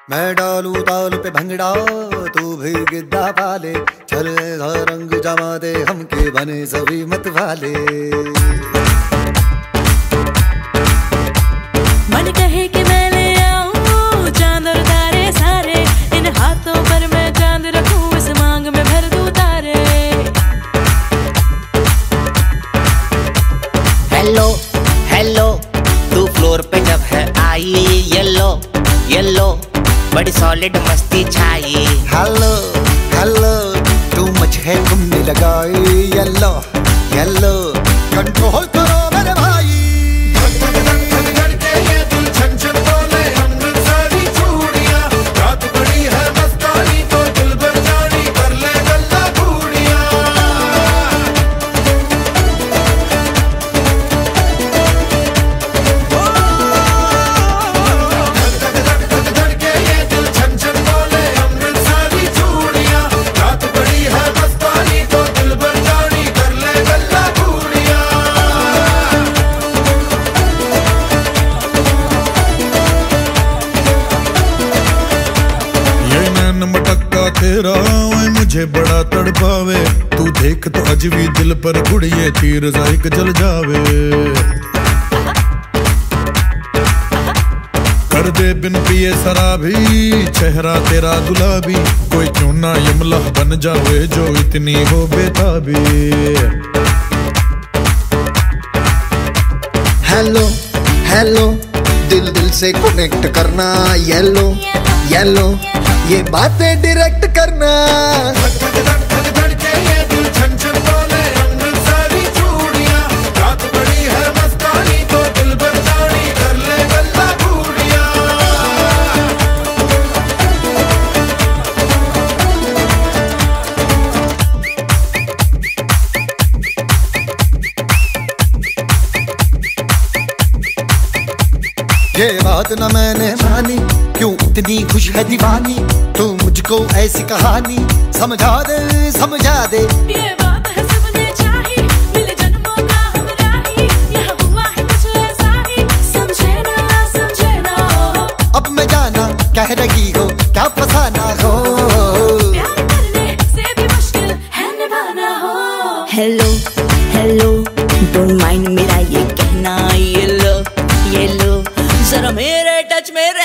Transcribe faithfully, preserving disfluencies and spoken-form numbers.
मैं डालू ताल पे भंगड़ा तू भी गिद्दा पाले, चले रंग जमा दे हमके बने सभी मत वाले। मन कहे कि मैं ले आऊं चांद और तारे सारे, इन हाथों पर मैं चांद रखूं, इस मांग में भर दूं तारे। हेलो हेलो तू फ्लोर पे जब है आई, येलो येलो बड़ी सॉलिड मस्ती छाई। हेलो हेलो तू मच है तुमने लगाई, येलो येलो कंट्रोल करो मेरे भाई। तेरा ओए मुझे बड़ा तड़पावे, तू देख तो अज भी दिल पर गुड़िए तीर जाइक जल जावे। कर दे बिन पिए शराबी चेहरा तेरा गुलाबी, कोई क्यों ना यमला बन जावे जो इतनी हो बेताबी। हेलो हेलो दिल दिल से कनेक्ट करना, येलो येलो ये बातें डायरेक्ट करना। ये बात न मैंने मानी, क्यों इतनी खुश है दीवानी, तू मुझको ऐसी कहानी समझा दे समझा दे। ये बात है सबने चाही, मिले जन्मों का हमरा ही, यहाँ हुआ है कुछ ऐसा ही, समझे ना समझे ना। अब मैं जाना कह रही हो क्या फसाना हो, प्यार करने से भी मुश्किल है निभाना हो। हेलो हेलो डोंट माइंड मेरा ये कहना, ये लो ये लो जरा मेरे टच में